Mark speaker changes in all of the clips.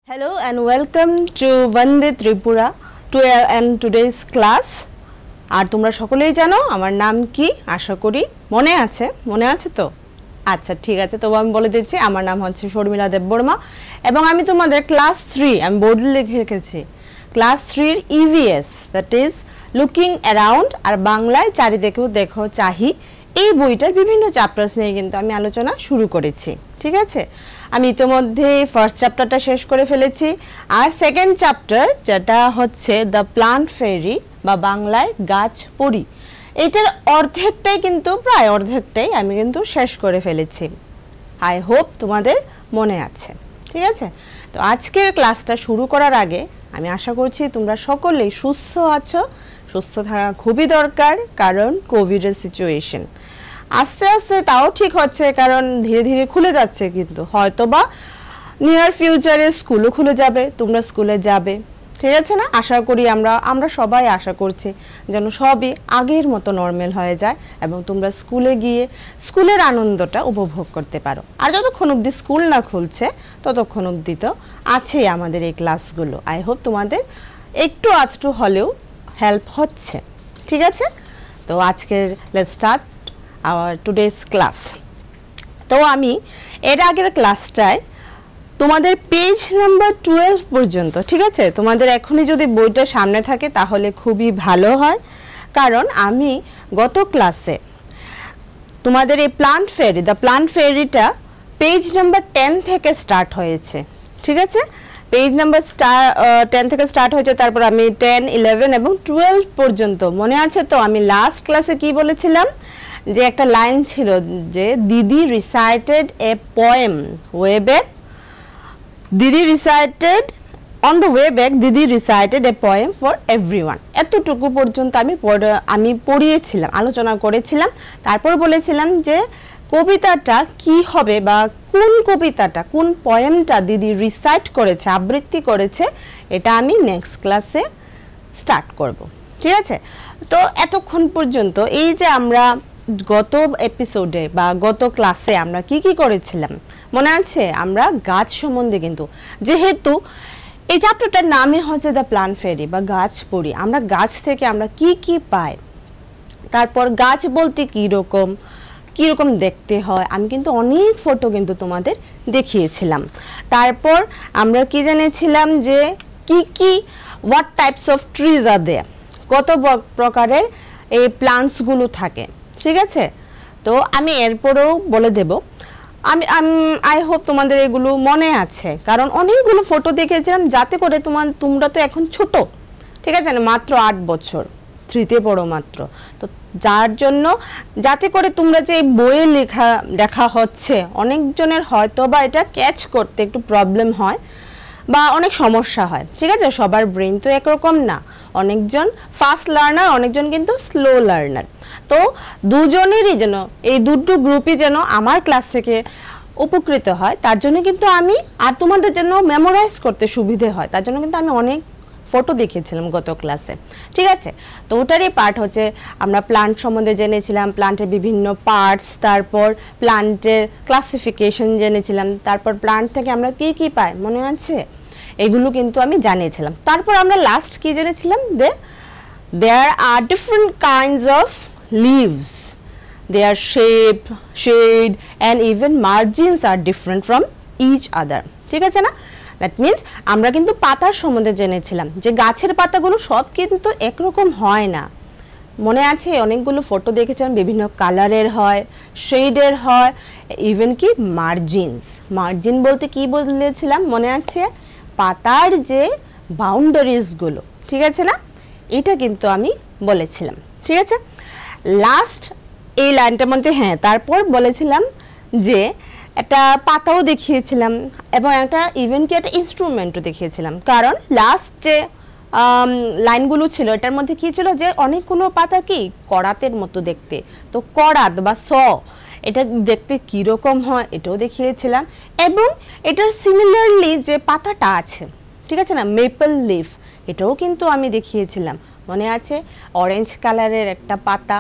Speaker 1: Hello and welcome to Vande Tripura and today's class. আর তোমরা সকলেই জানো আমার নাম কি আশা করি মনে আছে তো আচ্ছা ঠিক আছে তবে আমি বলে দিচ্ছি আমার নাম হচ্ছে শর্মিলা দেববর্মা এবং আমি তোমাদের ক্লাস 3 আমি বোর্ডে লিখে রেখেছি ক্লাস 3 এর EVS that is looking around আর বাংলায় চারিদিকেও দেখো চাহি এই বইটার বিভিন্ন চ্যাপ্টারস নিয়ে কিন্তু আমি আলোচনা শুরু করেছি ঠিক আছে আমি ইতিমধ্যে ফার্স্ট চ্যাপ্টারটা শেষ করে ফেলেছি আর সেকেন্ড চ্যাপ্টার যেটা হচ্ছে দ্য প্লান্ট ফেরি বা বাংলায় গাছ পড়ি এটার অর্ধেকটাই কিন্তু প্রায় অর্ধেকটাই আমি কিন্তু শেষ করে ফেলেছি আই হোপ তোমাদের মনে আছে ঠিক আছে তো আজকের ক্লাসটা শুরু করার আগে আমি আশা করছি তোমরা সকলেই সুস্থ আছো সুস্থ থাকা খুবই দরকার কারণ কোভিড এর সিচুয়েশন আস্তে আস্তে তাও ঠিক হচ্ছে কারণ ধীরে ধীরে খুলে যাচ্ছে কিন্তু হয়তোবা নিয়ার ফিউচারে স্কুলও খুলে যাবে তোমরা স্কুলে যাবে ঠিক আছে না আশা করি আমরা সবাই আশা করছি যেন সবই আগের মতো নরমাল হয়ে যায় এবং তোমরা স্কুলে গিয়ে স্কুলের আনন্দটা উপভোগ করতে পারো আর যতক্ষণ অবধি স্কুল না খুলছে ততক্ষণ অবধি তো আছেই আমাদের এই ক্লাসগুলো আই হোপ তোমাদের একটু আধটু হলেও হেল্প হচ্ছে ঠিক আছে তো আজকের let's start our today's class তো আমি এর আগের ক্লাসটায় তোমাদের পেজ নাম্বার 12 পর্যন্ত ঠিক আছে তোমাদের এখনই যদি বইটা সামনে থাকে তাহলে খুবই ভালো হয় কারণ আমি গত ক্লাসে তোমাদের এই প্লান্ট ফেরি দ্য প্লান্ট ফেরিটা পেজ নাম্বার 10 থেকে স্টার্ট হয়েছে ঠিক আছে পেজ নাম্বার 10 থেকে স্টার্ট হয়েছে তারপর আমি 10 11 এবং 12 পর্যন্ত মনে আছে তো আমি লাস্ট ক্লাসে কি বলেছিলাম যে একটা লাইন ছিল যে didi recited a poem way back didi recited on the way back didi recited a poem for everyone এতটুকু পর্যন্ত আমি পড়িয়েছিলাম আলোচনা করেছিলাম তারপর বলেছিলাম যে কবিতাটা কি হবে বা কোন কবিতাটা কোন পোয়েমটা দিদি রিসাইট করেছে আবৃত্তি করেছে এটা আমি নেক্সট ক্লাসে স্টার্ট করব ঠিক আছে তো এতক্ষণ পর্যন্ত এই যে আমরা গত এপিসোডে বা গত ক্লাসে আমরা কি করেছিলাম মনে আছে আমরা গাছ সম্বন্ধে কিন্তু যেহেতু এই চ্যাপ্টারটার নামই হচ্ছে দ্য প্লান্ট ফেরি বা গাছ পড়ি আমরা গাছ থেকে আমরা কি পাই তারপর গাছ বলতে কি রকম দেখতে হয় আমি কিন্তু অনেক ফটো কিন্তু তোমাদের দেখিয়েছিলাম তারপর আমরা কি জেনেছিলাম যে কি what types of trees are there কত প্রকারের এই প্লান্টস গুলো থাকে ঠিক আছে তো আমি এরপরেও বলে দেব আমি আই হোপ তোমাদের এগুলো মনে আছে কারণ অনেকগুলো ফটো দেখেছিলাম যাতে করে তোমরা তো এখন ছোট ঠিক আছে না মাত্র 8 বছর 3 তে পড়ো মাত্র তো যার জন্য যাতে করে তোমরা যে বইয়ে লেখা হচ্ছে অনেকজনের হয়তো বা এটা ক্যাচ করতে একটু প্রবলেম হয় বা অনেক সমস্যা হয় ঠিক আছে সবার ব্রেন তো একরকম না অনেকজন ফাস্ট লার্নার অনেকজন কিন্তু স্লো লার্নার তো দুজনেরই যেন এই দুটো গ্রুপই যেন আমার ক্লাস থেকে উপকৃত হয় তার জন্য কিন্তু আমি আর তোমাদের জন্য মেমোরাইজ করতে সুবিধে হয় তার জন্য কিন্তু আমি অনেক ফটো দেখিয়েছিলাম গত ক্লাসে ঠিক আছে তো ওটারই পার্ট হচ্ছে আমরা প্লান্ট সম্বন্ধে জেনেছিলাম প্লান্টের বিভিন্ন পার্টস তারপর প্লান্টের ক্লাসিফিকেশন জেনেছিলাম তারপর প্লান্ট থেকে আমরা কি পাই মনে আছে এগুলো কিন্তু আমি জানিয়েছিলাম তারপর আমরা লাস্ট কি জেনেছিলাম যে there are different kinds of leaves their shape shade and even margins are different from each other ঠিক আছে না that means আমরা কিন্তু পাতার সম্বন্ধে জেনেছিলাম যে গাছের পাতাগুলো সব কিন্তু একরকম হয় না মনে আছে অনেকগুলো ফটো দেখেছেন বিভিন্ন কালারের হয় শেডের হয় ইভেন কি মার্জিন বলতে কি বলেছিলাম মনে আছে পাতার যে বাউন্ডারিজ গুলো ঠিক আছে না এটা কিন্তু আমি বলেছিলাম ঠিক আছে লাস্ট এই লাইনটার মধ্যে হ্যাঁ তারপর বলেছিলাম যে একটা পাতাও দেখিয়েছিলাম এবং একটা ইভেন কি একটা ইনস্ট্রুমেন্টও দেখিয়েছিলাম কারণ লাস্ট যে লাইনগুলো ছিল এটার মধ্যে কি ছিল যে অনেকগুলো পাতা কি করাতের মতো দেখতে তো করাত বা এটা দেখতে কি রকম হয় এটাও দেখিয়েছিলাম এবং এটার সিমিলারলি যে পাতাটা আছে ঠিক আছে না মেপল লিফ এটাও কিন্তু আমি দেখিয়েছিলাম মনে আছে অরেঞ্জ কালারের একটা পাতা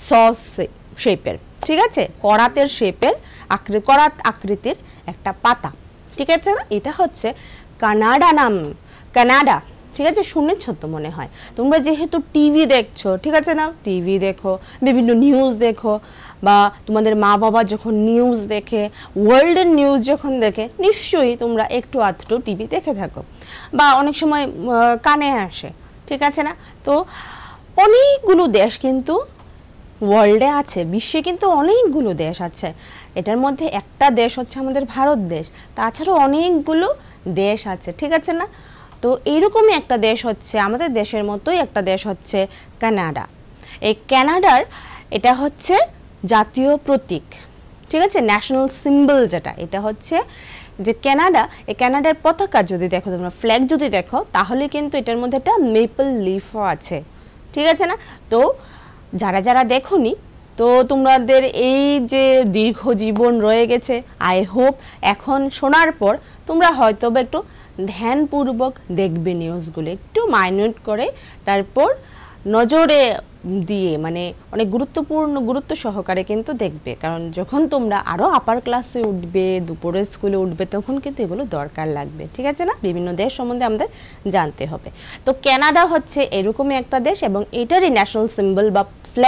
Speaker 1: শেপের ঠিক আছে করাতের শেপের করাত আকৃতির একটা পাতা ঠিক আছে না এটা হচ্ছে কানাডা নাম, কানাডা, ঠিক আছে, শুনেছো তো মনে হয় তোমরা, যেহেতু টিভি দেখছো, ঠিক আছে না, টিভি দেখো, বিভিন্ন নিউজ দেখো, বা তোমাদের মা বাবা যখন নিউজ দেখে, ওয়ার্ল্ডের নিউজ যখন দেখে, নিশ্চয়ই তোমরা একটু আধটু টিভি দেখে থাকো, বা অনেক সময় কানে আসে, ঠিক আছে না। তো অনেকগুলো দেশ কিন্তু ওয়ার্ল্ডে আছে, বিশ্বে কিন্তু অনেকগুলো দেশ আছে। এটার মধ্যে একটা দেশ হচ্ছে আমাদের ভারত দেশ, তাছাড়াও অনেকগুলো দেশ আছে, ঠিক আছে না। তো এইরকমই একটা দেশ হচ্ছে, আমাদের দেশের মতোই একটা দেশ হচ্ছে কানাডা। এই কানাডার এটা হচ্ছে জাতীয় প্রতীক, ঠিক আছে, ন্যাশনাল সিম্বল যেটা, এটা হচ্ছে যে কানাডা, এই কানাডার পতাকা যদি দেখো তোমরা, ফ্ল্যাগ যদি দেখো, তাহলে কিন্তু এটার মধ্যে একটা মেপল লিফও আছে, ঠিক আছে না। তো যারা যারা দেখোনি, তো তোমাদের এই যে দীর্ঘ জীবন রয়ে গেছে, আই হোপ এখন শোনার পর তোমরা হয়তো বা একটু ধ্যানপূর্বক দেখবে নিউজগুলো, একটু মাইনিউট করে, তারপর নজরে দিয়ে, মানে অনেক গুরুত্ব সহকারে কিন্তু দেখবে, কারণ যখন তোমরা আরও আপার ক্লাসে উঠবে, দুপুরের স্কুলে উঠবে, তখন কিন্তু এগুলো দরকার লাগবে, ঠিক আছে না। বিভিন্ন দেশ সম্বন্ধে আমাদের জানতে হবে। তো কানাডা হচ্ছে এরকমই একটা দেশ, এবং এটারই ন্যাশনাল সিম্বল বা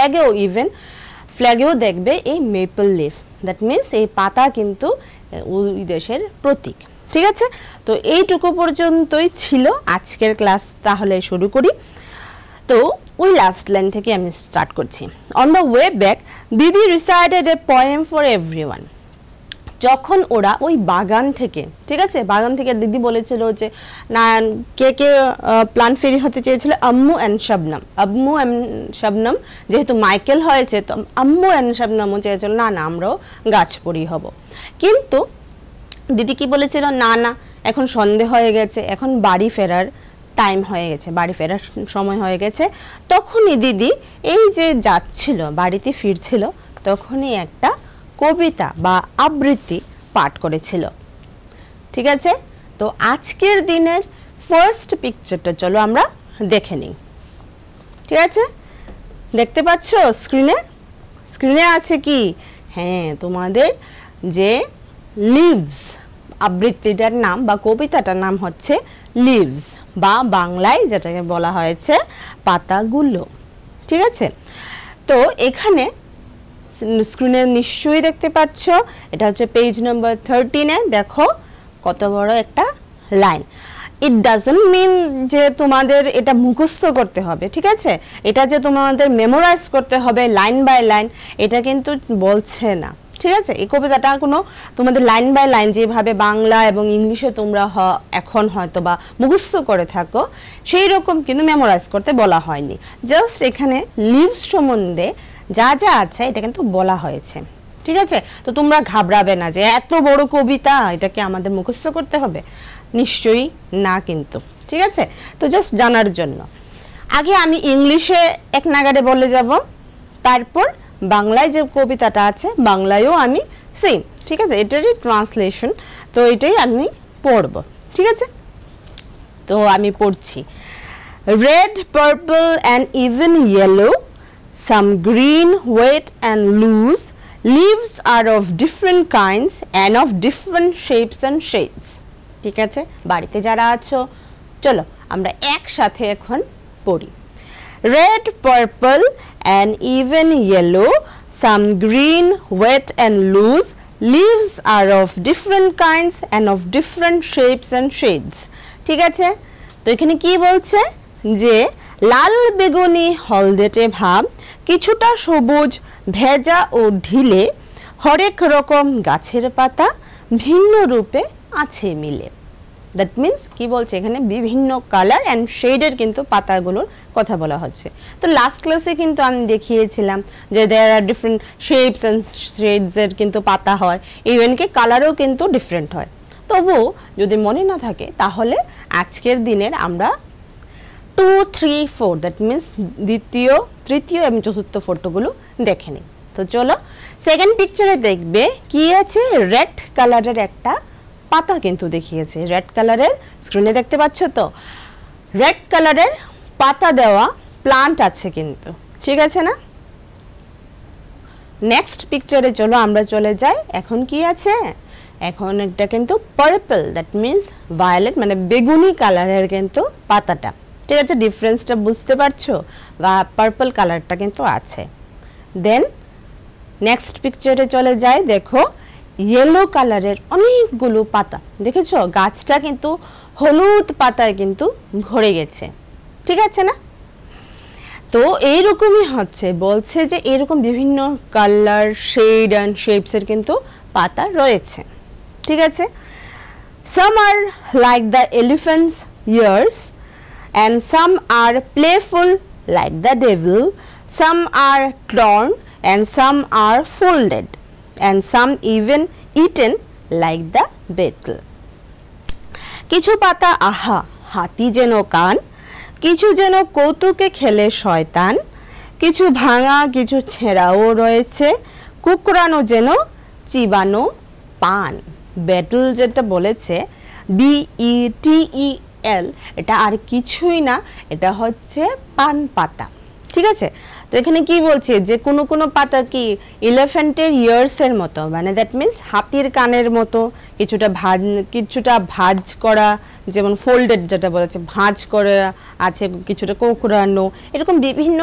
Speaker 1: ফ্ল্যাগেও দেখবে এই মেপল লিফ, দ্যাট মিনস এই পাতা কিন্তু ওই দেশের প্রতীক, ঠিক আছে। তো এইটুকু পর্যন্তই ছিল আজকের ক্লাস, তাহলে শুরু করি। তো ওই লাস্ট লাইন থেকে আমি স্টার্ট করছি। On the way back didi recited a poem for everyone. যখন ওরা ওই বাগান থেকে, ঠিক আছে, বাগান থেকে দিদি বলেছিল যে না, কে কে প্লান্ট ফেরি হতে চেয়েছিল, আম্মু অ্যান্ড শবনম, যেহেতু মাইকেল হয়েছে তো আম্মু অ্যান্ড শবনমও চেয়েছিল না না আমরাও গাছপরি হব। কিন্তু দিদি কি বলেছিল, না না এখন সন্ধে হয়ে গেছে, এখন বাড়ি ফেরার টাইম হয়ে গেছে, বাড়ি ফেরার সময় হয়ে গেছে। তখনই দিদি এই যে যাচ্ছিল, বাড়িতে ফিরছিল, তখনই একটা কবিতা বা আবৃত্তি পাঠ করেছিল, ঠিক আছে। তো আজকের দিনের ফার্স্ট পিকচারটা চলো আমরা দেখে নিই, ঠিক আছে। দেখতে পাচ্ছ স্ক্রিনে আছে কি, হ্যাঁ, তোমাদের যে লিভস, আবৃত্তিটার নাম বা কবিতাটার নাম হচ্ছে লিভস, বা বাংলায় যেটাকে বলা হয়েছে পাতাগুলো, ঠিক আছে। তো এখানে স্ক্রিনে নিশ্চয়ই দেখতে পাচ্ছ, এটা হচ্ছে পেজ নাম্বার 13-এ, দেখো কত বড় একটা লাইন। ইট ডাজন্ট মিন যে তোমাদের এটা মুখস্থ করতে হবে, ঠিক আছে, এটা যে তোমাদের মেমোরাইজ করতে হবে লাইন বাই লাইন, এটা কিন্তু বলছে না, ঠিক আছে। এই কবিতাটা কোনো তোমাদের লাইন বাই লাইন যেভাবে বাংলা এবং ইংলিশে তোমরা এখন হয়তো বা মুখস্থ করে থাকো, সেই রকম কিন্তু মেমোরাইজ করতে বলা হয়নি। জাস্ট এখানে লিভস সম্বন্ধে যা যা আছে এটা কিন্তু বলা হয়েছে, ঠিক আছে। তো তোমরা ঘাবড়াবে না যে এত বড় কবিতা, এটাকে আমাদের মুখস্থ করতে হবে, নিশ্চয়ই না কিন্তু, ঠিক আছে। তো জাস্ট জানার জন্য আগে আমি ইংলিশে এক নাগাড়ে বলে যাব, তারপর বাংলায় যে কবিতাটা আছে বাংলায়ও আমি সেম, ঠিক আছে, এটারই ট্রান্সলেশন, তো এটাই আমি পড়ব, ঠিক আছে। তো আমি পড়ছি। Red, purple and even yellow, some green, wet and loose, leaves are of different kinds and of different shapes and shades, ঠিক আছে। বাড়িতে যারা আছো চলো আমরা একসাথে এখন পড়ি। red, purple and even yellow, some green, wet and loose, leaves are of different kinds and of different shapes and shades, ঠিক আছে। তো এখানে কি বলছে যে লাল, বেগুনি, হলদেটে ভাব, কিছুটা সবুজ, ভেজা ও ঢিলে, হরেক রকম গাছের পাতা ভিন্ন রূপে আছে মিলে। দ্যাট মিনস কি বলছে, এখানে বিভিন্ন কালার অ্যান্ড শেডের কিন্তু পাতাগুলোর কথা বলা হচ্ছে। তো লাস্ট ক্লাসে কিন্তু আমি দেখিয়েছিলাম যে there are different shapes and শেডসের কিন্তু পাতা হয়, ইভেনকি কালারও কিন্তু ডিফারেন্ট হয়। তবু যদি মনে না থাকে তাহলে আজকের দিনের আমরা 2, 3, 4 দ্যাট মিনস দ্বিতীয়, তৃতীয় এবং চতুর্থ ফটোগুলো দেখে নিই। তো চলো সেকেন্ড পিকচারে দেখবে কি আছে, রেড কালারের একটা পাতা কিন্তু দেখিয়েছে, রেড কালারের, স্ক্রিনে দেখতে পাচ্ছ তো, রেড কালারের পাতা দেওয়া প্লান্ট আছে কিন্তু, ঠিক আছে না। নেক্সট পিকচারে চলো আমরা চলে যাই। এখন কি আছে, এখন এটা কিন্তু পার্পল, দ্যাট মিন্স ভায়োলেট, মানে বেগুনি কালারের কিন্তু পাতাটা। ঠিক আছে, ডিফারেন্সটা বুঝতে পারছো? বা পার্পল কালারটা কিন্তু আছে। দেন নেক্সট পিকচারে চলে যায়, দেখো ইয়েলো কালারের অনেকগুলো পাতা, দেখেছো গাছটা কিন্তু হলুদ পাতায় কিন্তু ভরে গেছে। ঠিক আছে না? তো এইরকমই হচ্ছে, বলছে যে এরকম বিভিন্ন কালার, শেড অ্যান্ড শেপসের কিন্তু পাতা রয়েছে। ঠিক আছে, some are like the elephant's ears and some are playful like the devil, some are torn and some are folded and some even eaten like the beetle. কিছু পাতা আহা হাতি যেন কান, কিছু যেন কৌতুকে খেলে শয়তান, কিছু ভাঙা কিছু ছেঁড়াও রয়েছে, কুকরানো যেন চিবানো পান। বেটল যেটা বলেছে BETEL, এটা আর কিছুই না, এটা হচ্ছে পান পাতা। ঠিক আছে, তো এখানে কি বলছে যে কোনো কোনো পাতা কি ইলেফ্যান্টের ইয়ার্সের মতো, মানে দ্যাট মিন্স হাতির কানের মতো, কিছুটা ভাঁজ করা, যেমন ফোল্ডেড যেটা বলেছে ভাঁজ করা আছে, কিছুটা কোঁকড়ানো, এরকম বিভিন্ন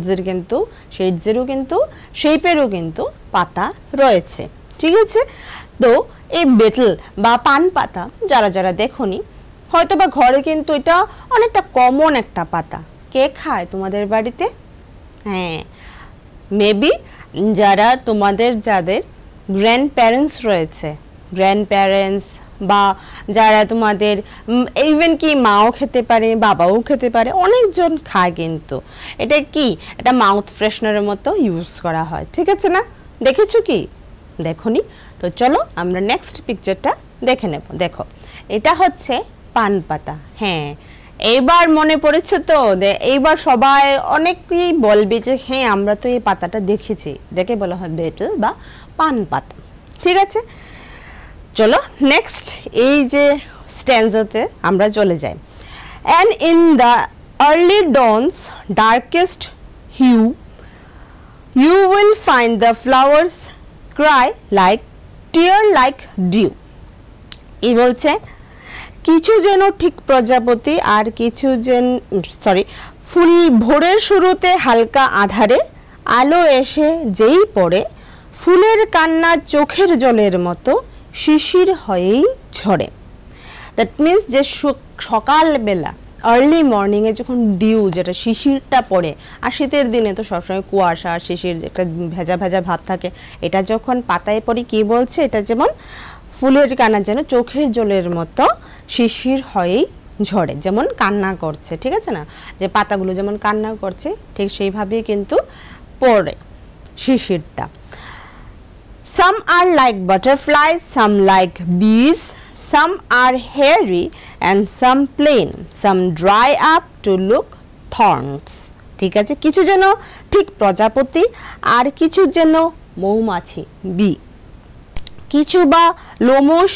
Speaker 1: শেডসেরও কিন্তু শেপেরও কিন্তু পাতা রয়েছে। ঠিক আছে, তো এই বেটল বা পান পাতা যারা যারা দেখোনি, হয়তো বা ঘরে কিন্তু এটা অনেকটা কমন একটা পাতা। কে খায় তোমাদের বাড়িতে? হ্যাঁ, মেবি যাদের গ্র্যান্ড প্যারেন্টস রয়েছে, গ্র্যান্ড প্যারেন্টস বা যারা তোমাদের ইভেন কি মাও খেতে পারে, বাবাও খেতে পারে, অনেকজন খায় কিন্তু। এটা কি, এটা মাউথ ফ্রেশনারের মতো ইউজ করা হয়। ঠিক আছে না? দেখেছো কি? দেখোনি? তো চলো আমরা নেক্সট পিকচারটা দেখে নেব। দেখো এটা হচ্ছে পান পাতা। হ্যাঁ, এইবার মনে পড়েছে তো, এইবার সবাই অনেকেই বলবে যে হ্যাঁ আমরা তো এই পাতাটা দেখেছি, দেখে বলা হয় বেটল বা পান পাতা। ঠিক আছে, চলো নেক্সট এই যে স্ট্যান্জাতে আমরা চলে যাই। And in the early dawn's darkest hue you will find the flowers cry like tear like dew. এই বলছে কিছু যেন ঠিক প্রজাপতি আর কিছু ফুল ভোরের শুরুতে হালকা আধারে আলো এসে যেই পড়ে, ফুলের কান্না চোখের জলের মতো শিশির হয়েই ঝরে। দ্যাট মিন্স যে সকালবেলা আর্লি মর্নিংয়ে যখন ডিউ, যেটা শিশিরটা পড়ে, আর শীতের দিনে তো সবসময় কুয়াশা শিশির একটা ভেজা ভেজা ভাব থাকে, এটা যখন পাতায় পড়ে কি বলছে, এটা যেমন ফুলের কান্না যেন চোখের জলের মতো শিশির হয়েই ঝরে, যেমন কান্না করছে। ঠিক আছে না, যে পাতাগুলো যেমন কান্না করছে ঠিক সেইভাবেই কিন্তু পড়ে শিশিরটা। Some are like butterflies, some like bees, some are hairy and some plain, some dry up to look thorns. ঠিক আছে, কিছু যেন ঠিক প্রজাপতি আর কিছু যেন মৌমাছি বি, কিছু বা লোমশ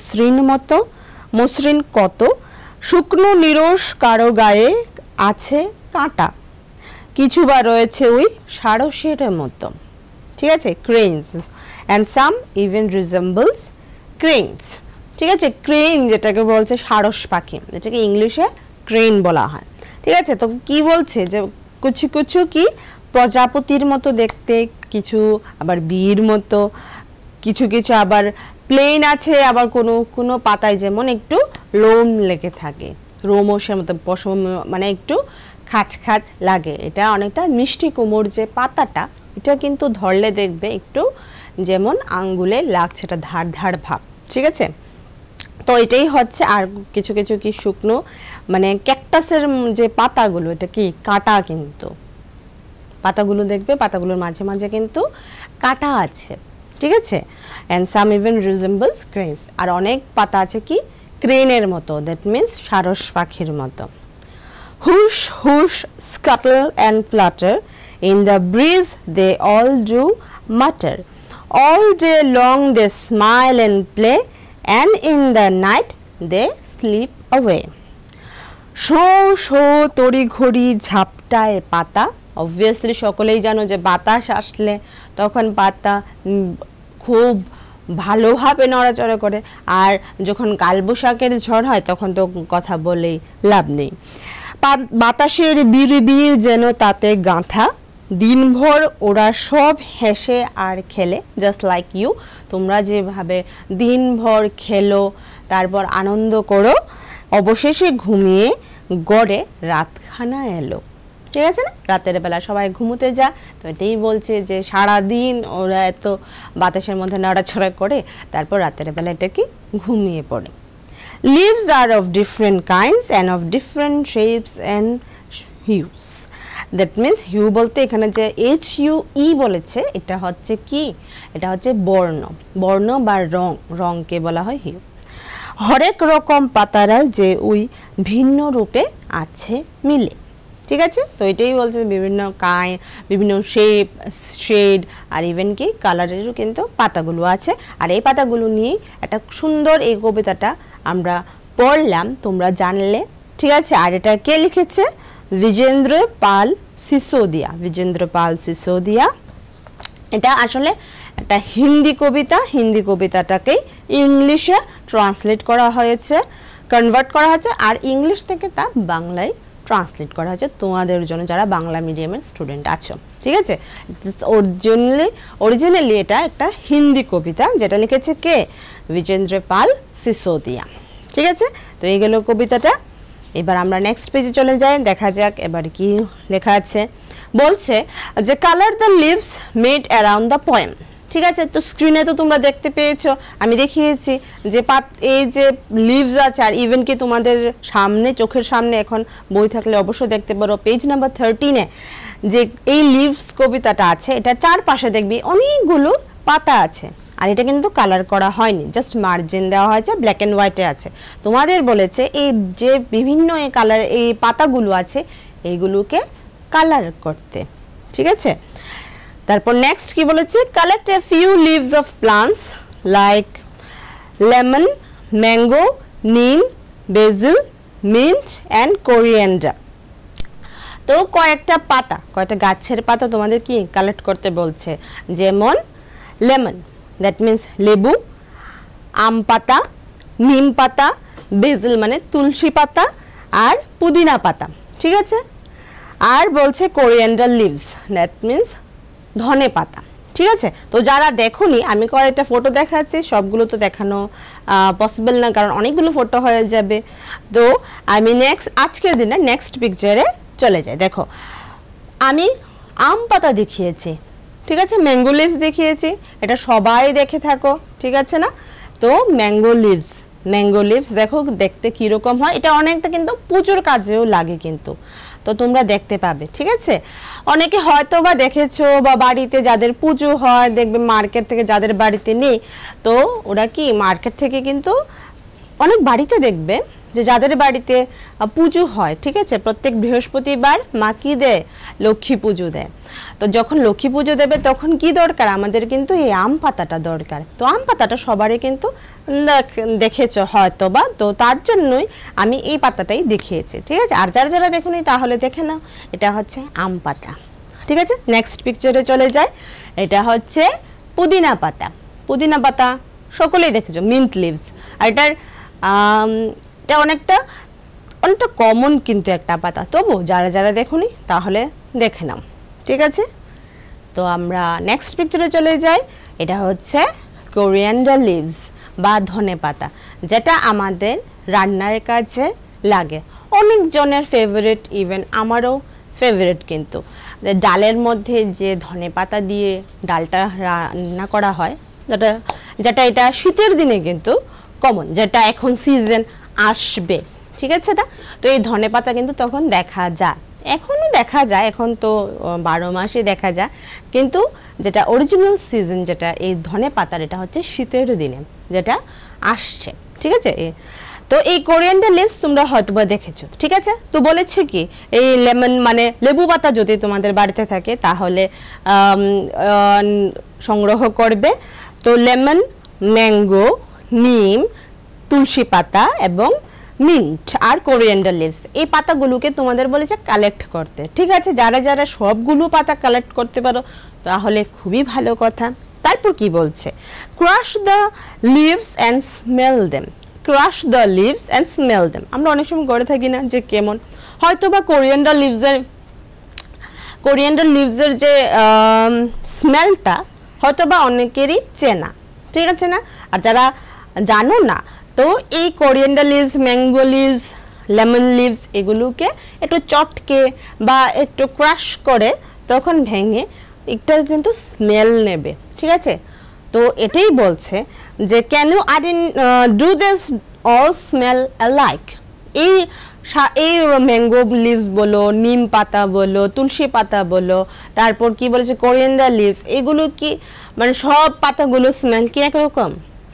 Speaker 1: মসৃণ কত, শুকনো নিরস কারো গায়ে আছে কাঁটা, কিছু বা রয়েছে ওই সারসের মতো। ঠিক আছে, ক্রেনস and some even resembles cranes. ঠিক আছে, ক্রেন যেটাকে বলছে সারস পাখি, যেটাকে ইংলিশে ক্রেন বলা হয়। ঠিক আছে, তো কি বলছে যে কিছু কিছু কি প্রজাপতির মতো দেখতে, কিছু আবার বীর মতো, কিছু কিছু আবার প্লেন আছে, আবার কোনো কোনো পাতায় যেমন একটু লোম লেগে থাকে, রোমসের মতো পশম, মানে একটু খাঁচ খাঁচ লাগে। এটা অনেকটা মিষ্টি কুমড়োর যে পাতাটা, এটা কিন্তু ধরলে দেখবে একটু যেমন আঙ্গুলে লাগছে, এটা ধার ধার ভাব। ঠিক আছে, তো এটাই হচ্ছে। আর কিছু কিছু কি শুকনো, মানে ক্যাকটাসের যে পাতাগুলো, এটা কি কাটা, কিন্তু পাতাগুলো দেখবে পাতাগুলোর মাঝে মাঝে কিন্তু কাটা আছে। ঠিক আছে, and some even resembles cranes, আর অনেক পাতা আছে কি ক্রেনের মতো, দ্যাট মিন্স সারস পাখির মতো। Hush hush scuttle and flutter, in the breeze they all do mutter, all day long they smile and play, and in the night they sleep away. শো শো তড়ি ঘড়ি ঝাপটায় পাতা। অবভিয়াসলি সকলেই জানো যে বাতাস আসলে তখন পাতা খুব ভালোভাবে নড়াচড়া করে। আর যখন কালবৈশাখের ঝড় হয় তখন তো কথা বলেই লাভ নেই। বাতাসের বিড়বিড় যেন তাতে গাঁথা, দিনভর ওরা সব হেসে আর খেলে, জাস্ট লাইক ইউ। তোমরা যেভাবে দিনভর খেলো, তারপর আনন্দ করো, অবশেষে ঘুমিয়ে গড়ে রাতখানা এলো। ঠিক আছে না? রাতের বেলা সবাই ঘুমোতে যা, তো এটাই বলছে যে সারাদিন ওরা এত বাতাসের মধ্যে নড়াচড়া করে, তারপর রাতের বেলা এটা কি ঘুমিয়ে পড়ে। Leaves are of different kinds and of different shapes and hues. That means hue বলতে এখানে যে HUE বলেছে, এটা হচ্ছে কি, এটা হচ্ছে বর্ণ, বর্ণ বা রং, রংকে বলা হয় হিউ। হরেক রকম পাতারা যে ওই ভিন্ন রূপে আছে মিলে। ঠিক আছে, তো এটাই বলছে বিভিন্ন বিভিন্ন শেপ, শেড আর ইভেন কি কালারেরও কিন্তু পাতাগুলো আছে। আর এই পাতাগুলো নিয়ে একটা সুন্দর এই কবিতাটা আমরা পড়লাম, তোমরা জানলে। ঠিক আছে, আর এটা কে লিখেছে? বিজেন্দ্র পাল সিসোদিয়া, বিজেন্দ্র পাল সিসোদিয়া। এটা আসলে একটা হিন্দি কবিতা, হিন্দি কবিতাটাকেই ইংলিশে ট্রান্সলেট করা হয়েছে, কনভার্ট করা হয়েছে, আর ইংলিশ থেকে তা বাংলায় ট্রান্সলেট করা হয়েছে তোমাদের জন্য যারা বাংলা মিডিয়ামের স্টুডেন্ট আছো। ঠিক আছে, অরিজিনালি এটা একটা হিন্দি কবিতা, যেটা লিখেছে কে? বিজেন্দ্র পাল সিসোদিয়া। ঠিক আছে, তো এই গেল কবিতাটা। এবার আমরা নেক্সট পেজে চলে যাই, দেখা যাক এবার কি লেখা আছে। বলছে যে colour the leaves made around the poem. ঠিক আছে, তো স্ক্রিনে তো তোমরা দেখতে পেয়েছো, আমি দেখিয়েছি যে এই যে লিভস আছে, আর ইভেন কি তোমাদের সামনে, চোখের সামনে এখন বই থাকলে অবশ্যই দেখতে পারো পেজ নাম্বার 13-এ যে এই লিভস কবিতাটা আছে, এটা চারপাশে দেখবি অনেকগুলো পাতা আছে। আর এটা কিন্তু কালার করা হয়নি, জাস্ট মার্জিন দেওয়া হয়েছে, ব্ল্যাক অ্যান্ড হোয়াইটে আছে। তোমাদের বলেছে এই যে বিভিন্ন এই কালার এই পাতাগুলো আছে এইগুলোকে কালার করতে। ঠিক আছে, তারপর নেক্সট কি বলেছে? Collect a few leaves of plants like lemon, mango, neem, basil, mint and coriander. তো কয়েকটা পাতা, কয়েকটা গাছের পাতা তোমাদের কি কালেক্ট করতে বলছে, যেমন লেমন, দ্যাট মিন্স লেবু, আম পাতা, নিম পাতা, বেজিল মানে তুলসী পাতা, আর পুদিনা পাতা। ঠিক আছে, আর বলছে কোরিয়েন্ডার লিভস, দ্যাট মিন্স ধনে পাতা। ঠিক আছে, তো যারা দেখোনি আমি কয়েকটা ফটো দেখাচ্ছি, সবগুলো তো দেখানো পসিবল না, কারণ অনেকগুলো ফটো হয়ে যাবে। তো আমি আজকের দিনে নেক্সট পিকচারে চলে যাই। দেখো আমি আম পাতা দেখিয়েছি, ঠিক আছে, ম্যাঙ্গো লিভস দেখিয়েছি, এটা সবাই দেখে থাকো। ঠিক আছে না? তো ম্যাঙ্গো লিভস, ম্যাঙ্গো লিভস দেখো দেখতে কীরকম হয়, এটা অনেকটা কিন্তু পুজোর কাজেও লাগে কিন্তু, তো তোমরা দেখতে পাবে। ঠিক আছে, অনেকে হয়তো বা দেখেছো বা বাড়িতে যাদের পুজো হয় দেখবে, মার্কেট থেকে যাদের বাড়িতে নেই, তো ওরা কি মার্কেট থেকে কিন্তু অনেক বাড়িতে দেখবে যে যাদের বাড়িতে পুজো হয়, ঠিক আছে, প্রত্যেক বৃহস্পতিবার মা কি দেয়? লক্ষ্মী পুজো দেয়। তো যখন লক্ষ্মী পুজো দেবে তখন কি দরকার? আমাদের কিন্তু এই আম পাতাটা দরকার। তো আম পাতাটা সবারই কিন্তু দেখেছো হয়তো বা, তো তার জন্যই আমি এই পাতাটাই দেখিয়েছি। ঠিক আছে, আর যারা যারা দেখুনি তাহলে দেখে নাও, এটা হচ্ছে আম পাতা। ঠিক আছে, নেক্সট পিকচারে চলে যায়। এটা হচ্ছে পুদিনা পাতা, পুদিনা পাতা সকলেই দেখেছো, মিন্ট লিভস। আর এটার এটা অনেকটা কমন কিন্তু একটা পাতা, তবু যারা যারা দেখুনি তাহলে দেখে নাও। ঠিক আছে, তো আমরা নেক্সট পিকচারে চলে যাই। এটা হচ্ছে কোরিয়ান্ডার লিভস বা ধনে পাতা, যেটা আমাদের রান্নার কাজে লাগে। অনেক জনের ফেভারিট, ইভেন আমারও ফেভারিট। কিন্তু ডালের মধ্যে যে ধনে পাতা দিয়ে ডালটা রান্না করা হয়, যেটা এটা শীতের দিনে কিন্তু কমন, যেটা এখন সিজন আসবে। ঠিক আছে না? তো এই ধনে পাতা কিন্তু তখন দেখা যায়, এখনও দেখা যায়, এখন তো 12 মাসে দেখা যায়, কিন্তু যেটা অরিজিনাল সিজন যেটা এই ধনে পাতার, এটা হচ্ছে শীতের দিনে যেটা আসছে। ঠিক আছে, তো এই কোরিয়ান্ডার লিভস তোমরা হয়তোবা দেখেছো। ঠিক আছে, তো বলেছে কি এই লেমন মানে লেবু পাতা যদি তোমাদের বাড়িতে থাকে তাহলে সংগ্রহ করবে। তো লেমন, ম্যাঙ্গো, নিম, তুলসী পাতা এবং মিন্ট আর কোরিয়ান্ডার লিভস, এই পাতাগুলোকে তোমাদের বলেছে কালেক্ট করতে। ঠিক আছে, যারা যারা সবগুলো পাতা কালেক্ট করতে পারো তাহলে খুবই ভালো কথা। তারপর কি বলছে, crush the leaves and smell them. Crush the leaves and smell them আমরা অনেক সময় করে থাকি না, যে কেমন হয়তো বা কোরিয়ান্ডার লিভসের যে স্মেলটা হয়তো বা অনেকেরই চেনা, ঠিক আছে না। আর যারা জানো না, তো এই coriander leaves, mango leaves, lemon leaves এগুলোকে একটু চটকে বা একটু ক্রাশ করে তখন ভেঙে একটার কিন্তু স্মেল নেবে, ঠিক আছে। তো এটাই বলছে যে can you do this all smell alike. এই ম্যাঙ্গো লিভস বলো, নিম পাতা বলো, তুলসী পাতা বলো, তারপর কি বলেছে কোরিয়ান্ডার লিভস, এগুলো কি মানে সব পাতাগুলো স্মেল কি একরকম?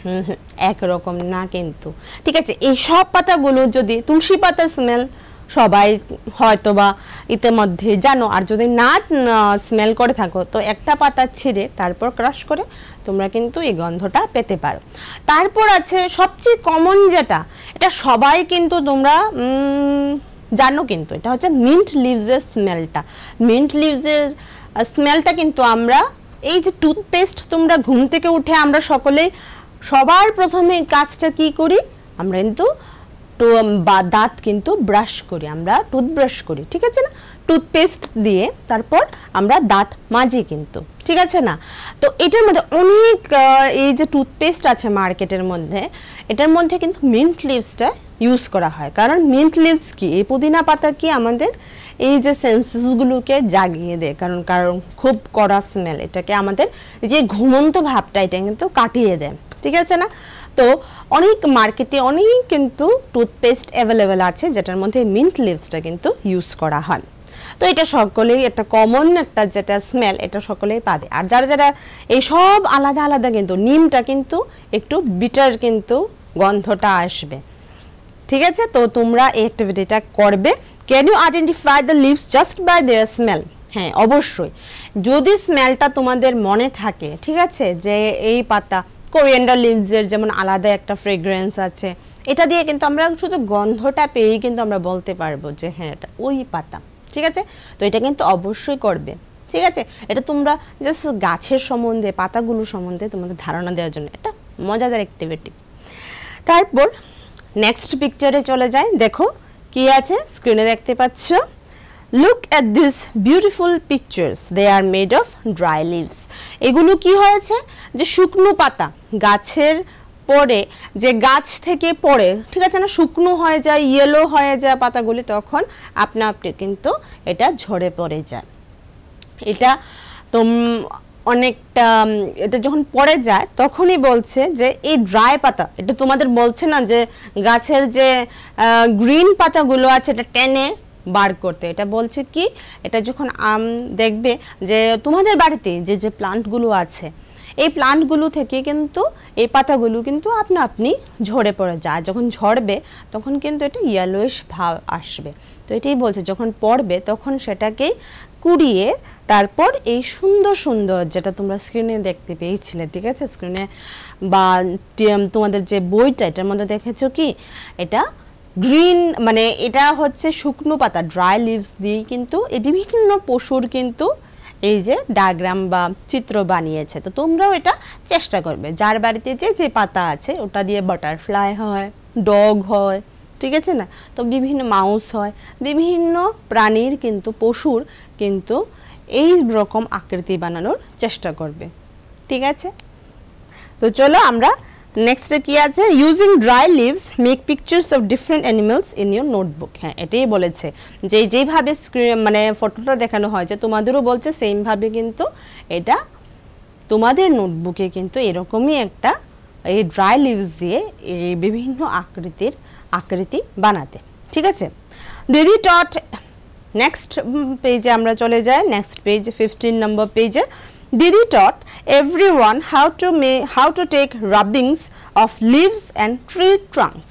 Speaker 1: একরকম না কিন্তু, ঠিক আছে। এই সব পাতাগুলো যদি তুলসী পাতার স্মেল সবাই হয়তো বা ইতিমধ্যে জানো, আর যদি না স্মেল করে থাকো তো একটা পাতা ছিঁড়ে তারপর ক্রাশ করে তোমরা কিন্তু এই গন্ধটা পেতে পারো। তারপর আছে সবচেয়ে কমন যেটা, এটা সবাই কিন্তু তোমরা জানো, কিন্তু এটা হচ্ছে মিন্ট লিভসের স্মেলটা। মিন্ট লিভসের স্মেলটা কিন্তু আমরা এই যে টুথপেস্ট, তোমরা ঘুম থেকে উঠে আমরা সকলেই সবার প্রথমে কাজটা কি করি, আমরা কিন্তু দাঁত কিন্তু ব্রাশ করি, আমরা টুথব্রাশ করি, ঠিক আছে না, টুথপেস্ট দিয়ে তারপর আমরা দাঁত মাজি কিন্তু, ঠিক আছে না। তো এটার মধ্যে অনেক এই যে টুথপেস্ট আছে মার্কেটের মধ্যে, এটার মধ্যে কিন্তু মিন্ট লিভসটা ইউজ করা হয়। কারণ মিন্ট লিভস কি, এই পুদিনা পাতা কি আমাদের এই যে সেন্সেসগুলোকে জাগিয়ে দেয়, কারণ খুব কড়া স্মেল, এটাকে আমাদের যে ঘুমন্ত ভাবটা এটা কিন্তু কাটিয়ে দেয়, ঠিক আছে না। তো অনেক মার্কেটে অনেক কিন্তু টুথপেস্ট অ্যাভেলেবেল আছে যেটার মধ্যে মিন্ট লিভসটা কিন্তু ইউজ করা হয়। তো এটা সকলেই একটা কমন একটা যেটা স্মেল, এটা সকলেই পাবে। আর যারা যারা এই সব আলাদা আলাদা, কিন্তু নিমটা কিন্তু একটু বিটার কিন্তু গন্ধটা আসবে, ঠিক আছে। তো তোমরা এই অ্যাক্টিভিটিটা করবে। Can you identify the leaves just by their smell? হ্যাঁ, অবশ্যই। যদি স্মেলটা তোমাদের মনে থাকে, ঠিক আছে, যে এই পাতা কোরিয়ান্ডার লিভসের যেমন আলাদা একটা ফ্রেগ্রেন্স আছে, এটা দিয়ে কিন্তু আমরা শুধু গন্ধটা পেয়েই কিন্তু আমরা বলতে পারবো যে হ্যাঁ এটা ওই পাতা, ঠিক আছে। তো এটা কিন্তু অবশ্যই করবে, ঠিক আছে। এটা তোমরা জাস্ট গাছের সম্বন্ধে, পাতাগুলো সম্বন্ধে তোমাদের ধারণা দেওয়ার জন্য একটা মজাদার অ্যাক্টিভিটি। তারপর নেক্সট পিকচারে চলে যায়। দেখো কি আছে স্ক্রিনে দেখতে পাচ্ছ। Look at these beautiful pictures. They are made of dry leaves. এগুলো কি হয়েছে, যে শুকনো পাতা গাছের পরে, যে গাছ থেকে পড়ে, ঠিক আছে না, শুকনো হয়ে যায়, ইয়েলো হয়ে যায় পাতাগুলি, তখন আপনা আপনি কিন্তু এটা ঝরে পড়ে যায়। এটা তো অনেকটা, এটা যখন পড়ে যায় তখনই বলছে যে এই ড্রাই পাতা, এটা তোমাদের বলছে না যে গাছের যে গ্রিন পাতাগুলো আছে এটা টেনে বার করতে, এটা বলছে কি, এটা যখন দেখবে যে তোমাদের বাড়িতে যে যে প্লান্টগুলো আছে, এই প্লান্টগুলো থেকে কিন্তু এই পাতাগুলো কিন্তু আপনা আপনি ঝরে পড়ে যায়। যখন ঝরবে তখন কিন্তু এটা ইয়েলোইশ ভাব আসবে। তো এটাই বলছে যখন পড়বে তখন সেটাকে কুড়িয়ে তারপর এই সুন্দর সুন্দর, যেটা তোমরা স্ক্রিনে দেখতে পেয়েছিলে, ঠিক আছে, স্ক্রিনে বা তোমাদের যে বইটা এটার মধ্যে দেখেছো কি, এটা গ্রিন, মানে এটা হচ্ছে শুকনো পাতা, ড্রাই লিভস দিয়ে কিন্তু এই বিভিন্ন পশুর কিন্তু এই যে ডায়াগ্রাম বা চিত্র বানিয়েছে। তো তোমরাও এটা চেষ্টা করবে, যার বাড়িতে যে যে পাতা আছে ওটা দিয়ে বাটারফ্লাই হয়, ডগ হয়, ঠিক আছে না, তো বিভিন্ন মাউস হয়, বিভিন্ন প্রাণীর কিন্তু পশুর কিন্তু এই রকম আকৃতি বানানোর চেষ্টা করবে, ঠিক আছে। তো চলো আমরা নেক্সটে কি আছে, using dry leaves make pictures of different animals in your notebook. হ্যাঁ, এটাই বলেছে যে যেইভাবে মানে ফটোটা দেখানো হয়, যে তোমাদেরও বলছে সেমভাবে কিন্তু এটা তোমাদের নোটবুকে কিন্তু এরকমই একটা এই ড্রাই লিভস দিয়ে এই বিভিন্ন আকৃতি বানাতে, ঠিক আছে। দিদি টট, নেক্সট পেজে আমরা চলে যাই, নেক্সট পেজ 15 নম্বর পেজে। Didi taught everyone how to take rubbings of leaves and tree trunks.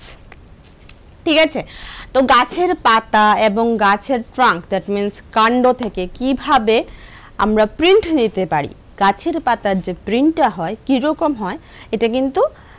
Speaker 1: ঠিক আছে, তো গাছের পাতা এবং গাছের ট্রাঙ্ক, দ্যাট মিন্স কাণ্ড থেকে কিভাবে আমরা প্রিন্ট নিতে পারি, গাছের পাতার যে প্রিন্টটা হয় কীরকম হয়, এটা কিন্তু